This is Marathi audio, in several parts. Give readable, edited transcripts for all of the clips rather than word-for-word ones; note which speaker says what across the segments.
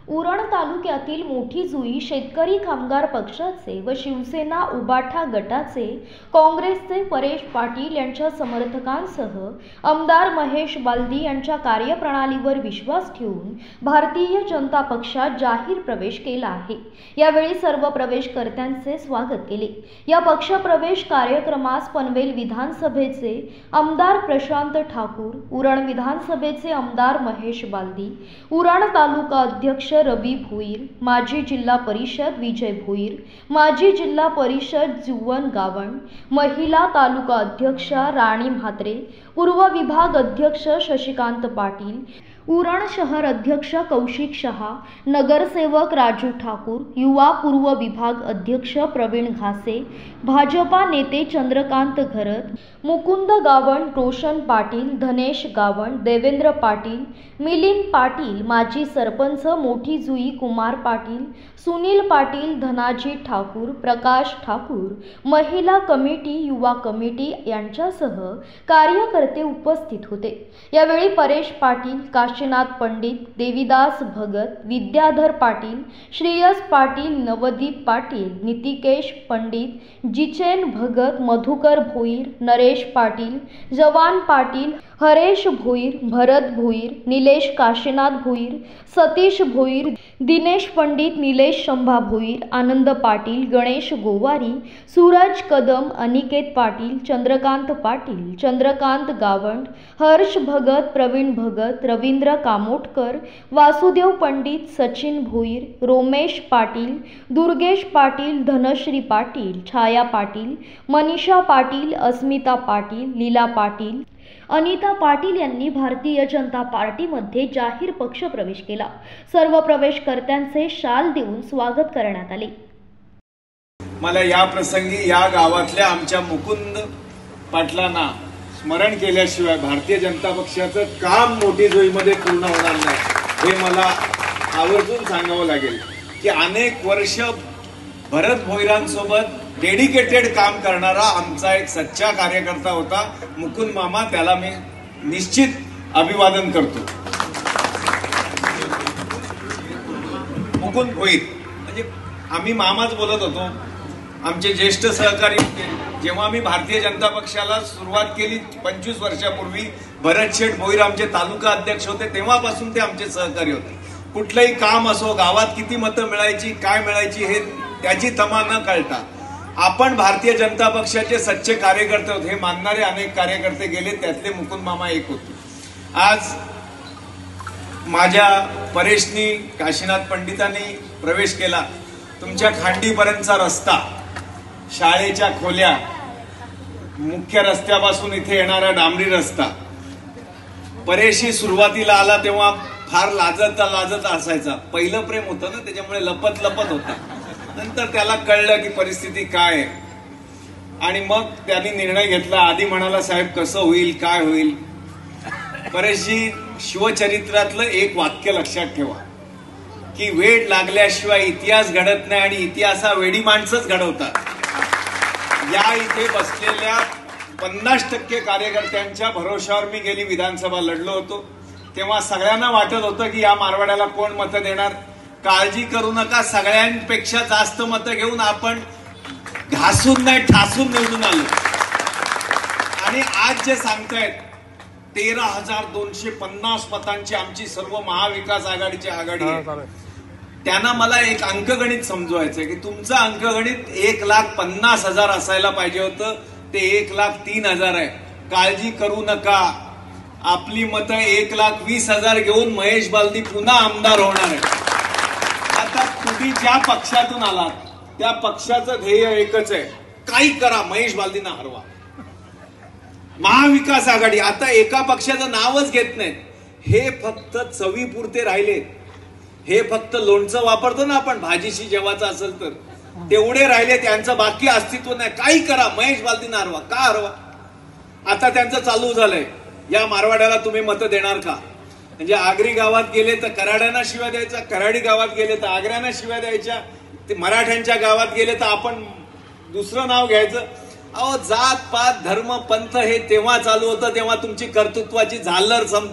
Speaker 1: उरण तालुक्यातील मोठी जुई शेतकरी कामगार पक्षाचे व शिवसेना उबाठा गटाचे काँग्रेसचे परेश पाटील यांच्या समर्थकांसह आमदार महेश बालदी यांच्या कार्यप्रणालीवर विश्वास ठेवून भारतीय जनता पक्षात जाहीर प्रवेश केला आहे। यावेळी सर्व प्रवेशकर्त्यांचे स्वागत केले। या पक्षप्रवेश कार्यक्रमास पनवेल विधानसभेचे आमदार प्रशांत ठाकूर, उरण विधानसभेचे आमदार महेश बालदी, उरण तालुका अध्यक्ष रवी भोईर, माजी जिल्हा परिषद विजय भोईर, माजी जिल्हा परिषद जुवन गावण, महिला तालुका अध्यक्षा राणी म्हात्रे, पूर्व विभाग अध्यक्ष शशिकांत पाटील, उरण शहर अध्यक्ष कौशिक शहा, नगरसेवक राजू ठाकूर, युवा पूर्व विभाग अध्यक्ष प्रवीण घासे, भाजपा नेते चंद्रकांत घरत, मुकुंद गावण, रोशन पाटील, धनेश गावण, देवेंद्र पाटील, मिलिंद पाटील, माजी सरपंच मोठी जुई कुमार पाटील, सुनील पाटील, धनाजी ठाकूर, प्रकाश ठाकूर, महिला कमिटी, युवा कमिटी यांच्यासह कार्यकर्ते उपस्थित होते। यावेळी परेश पाटील, काशीनाथ पंडित, देवीदास भगत, विद्याधर पाटील, श्रेयस पाटील, नवदीप पाटील, नितिकेश पंडित, जिचेन भगत, मधुकर भोईर, नरेश पाटील, जवान पाटील, हरेश भोईर, भरत भोईर, निलेश काशीनाथ भोईर, सतीश भोईर, दिनेश पंडित, निलेश शंभा भोईर, आनंद पाटील, गणेश गोवारी, सूरज कदम, अनिकेत पाटील, चंद्रकांत पाटील, चंद्रकांत गावंड, हर्ष भगत, प्रवीण भगत, रवींद्र कामोटकर, वासुदेव पंडित, सचिन भोईर, रोमेश पाटील, दुर्गेश पाटील, धनश्री पाटील, छाया पाटील, मनीषा पाटील, अस्मिता पाटील, लीला पाटील, अनिता पाटील यांनी भारतीय जनता पार्टीमध्ये जाहीर पक्ष प्रवेश केला। सर्व प्रवेशकर्त्यांचे शाल देऊन स्वागत करण्यात आले।
Speaker 2: मला या प्रसंगी या गावातल्या आमच्या मुकुंद पाटलांना स्मरण केल्याशिवाय भारतीय जनता पक्षाचं काम मोठी जुईमध्ये पूर्ण होणार नाही हे मला आवर्जून सांगावं लागेल की अनेक वर्ष भरत भोईरांसोबत डेडिकेटेड काम करणारा आमचा एक सच्चा कार्यकर्ता होता मुकुंद मामा, त्याला मी निश्चित अभिवादन करतो। मुकुंद भोईर म्हणजे आम्ही मामाच बोलत होतो, आमचे ज्येष्ठ सहकारी होते। जेव्हा आम्ही भारतीय जनता पक्षाला सुरुवात केली 25 वर्षापूर्वी, भरत शेठ भोईर आमचे तालुका अध्यक्ष होते, तेव्हापासून ते आमचे सहकारी होते। कुठलंही काम असो, गावात किती मतं मिळायची, काय मिळायची हे त्याची तमा न कळता आपण भारतीय जनता पक्षाचे सच्चे कार्यकर्ते होते हे मानणारे अनेक कार्यकर्ते गेले, त्यातले मुकुंद मामा एक होते। आज माझ्या परेशनी, काशीनाथ पंडितांनी प्रवेश केला। तुमच्या खांडीपर्यंतचा रस्ता, शाळेच्या खोल्या, मुख्य रस्त्यापासून इथे येणारा डांबरी रस्ता, परेशी सुरुवातीला आला तेव्हा फार लाजत असायचा। पहिलं प्रेम होतं ना, त्याच्यामुळे लपत होता। नंतर त्याला कळलं की परिस्थिती काय आहे आणि मग त्यांनी निर्णय घेतला। आधी म्हणाला, साहेब कसं होईल, काय होईल। परेशजी, शिवचरित्रातलं एक वाक्य लक्षात ठेवा की वेळ लागल्याशिवाय इतिहास घडत नाही आणि इतिहासा वेडी माणसंच घडवतात। या इथे बसलेल्या 50% कार्यकर्त्यांच्या भरोशावर मी गेली विधानसभा लढलो होतो। तेव्हा सगळ्यांना वाटत होतं की या मारवाड्याला कोण मतं देणार। काळजी करू नका, सगळ्यांपेक्षा जास्त मतं घेऊन आपण घासून नाही ठासून निवडून आलो। आणि आज जे सांगतायत 13,250 मतांची आमची सर्व महाविकास आघाडीची आघाडी आहे, त्यांना मला एक अंकगणित समजवायचंय की तुमचं अंकगणित 1,50,000 असायला पाहिजे होतं, ते 1,03,000 आहे। काळजी करू नका, आपली मतं 1,20,000 घेऊन महेश बालदी पुन्हा आमदार होणार आहे। आता तुम्ही ज्या पक्षातून आलात त्या पक्षाचं ध्येय एकच आहे, काही करा, महेश बालदींना हरवा। महाविकास आघाडी आता एका पक्षाचं नावच घेत नाहीत, हे फक्त चवीपुरते राहिले। हे फक्त लोणचं वापरतो ना आपण भाजीशी जेवायचं असेल तर, तेवढे राहिले, त्यांचं बाकी अस्तित्व नाही। काही करा, महेश बालदींना हरवा। का हरवा? आता त्यांचं चालू झालंय, या मारवाड्याला तुम्ही मतं देणार का? म्हणजे आगरी गावात गेले तर कराड्यांना शिव्या द्यायचा, कराडी गावात गेले तर आगऱ्यांना शिव्या द्यायच्या, ते मराठ्यांच्या गावात गेले तर आपण दुसरं नाव घ्यायचं। अहो, जात पात धर्म पंथ हे तेव्हा चालू होतं तेव्हा तुमची कर्तृत्वाची झालर संपते,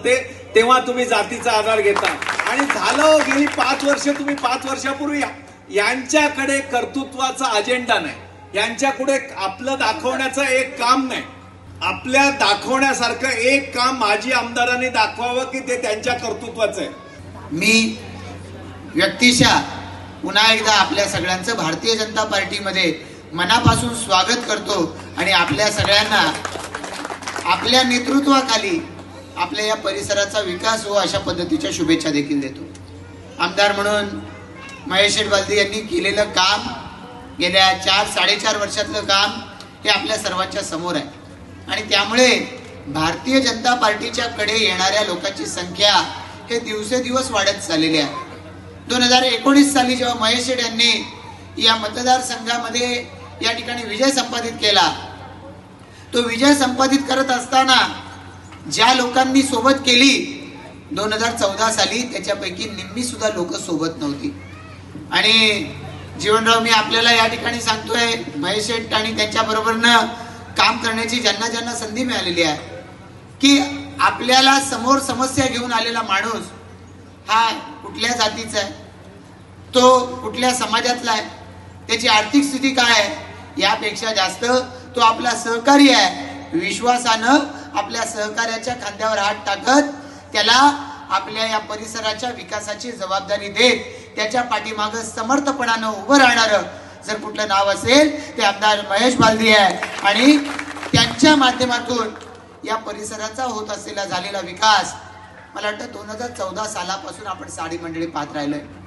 Speaker 2: तेव्हा तुम्ही जातीचा आधार घेता. आणि झालं गेली 5 वर्ष, तुम्ही 5 वर्षापूर्वी यांच्याकडे कर्तृत्वाचा अजेंडा नाही, यांच्याकडे आपलं दाखवण्याचं एक काम नाही. आपल्या दाखवण्यासारखं एक काम माजी आमदारांनी दाखवावं की ते त्यांच्या कर्तृत्वाचं आहे.
Speaker 3: मी व्यक्तिशः पुन्हा एकदा आपल्या सगळ्यांचं भारतीय जनता पार्टीमध्ये मनापासून स्वागत करतो आणि आपल्या सगळ्यांना आपल्या नेतृत्वाखाली आपल्या या परिसराचा विकास हो अशा पद्धतीच्या शुभेच्छा देखील देतो. आमदार म्हणून महेश शेठ बालदी यांनी केलेलं काम, गेल्या 4-4.5 वर्षातलं काम हे आपल्या सर्वांच्या समोर आहे. आणि त्यामुळे भारतीय जनता पार्टीच्या कडे येणाऱ्या लोकांची संख्या हे दिवसेदिवस वाढत चाललेली आहे. 2019 साली जेव्हा महेश शेठ यांनी या मतदारसंघामध्ये या ठिकाणी विजय संपादित केला, तो विजय संपादित करत असताना ज्या लोकांनी सोबत केली 2014 साली त्याच्यापैकी निम्मी सुद्धा लोक सोबत नव्हती. आणि जीवनराव, मी आपल्याला या ठिकाणी सांगतोय, महेश शेठ आणि त्यांच्या बरोबरनं काम करण्याची ज्यांना ज्यांना संधी मिळालेली आहे, की आपल्याला समोर समस्या घेऊन आलेला माणूस हा कुठल्या जातीचा आहे, तो कुठल्या समाजातला आहे, त्याची आर्थिक स्थिती काय आहे, यापेक्षा जास्त तो आपला सहकारी आहे. विश्वासानं आपल्या सहकार्याच्या खांद्यावर हात टाकत त्याला आपल्या या परिसराच्या विकासाची जबाबदारी देत त्याच्या पाठीमागं समर्थपणानं उभं राहणारं जर कुठलं नाव असेल ते आमदार महेश बालदी आहे. आणि त्यांच्या माध्यमातून या परिसराचा होत असलेला झालेला विकास, मला वाटतं 2014 सालापासून आपण साडी मंडळी पाहत राहिलोय.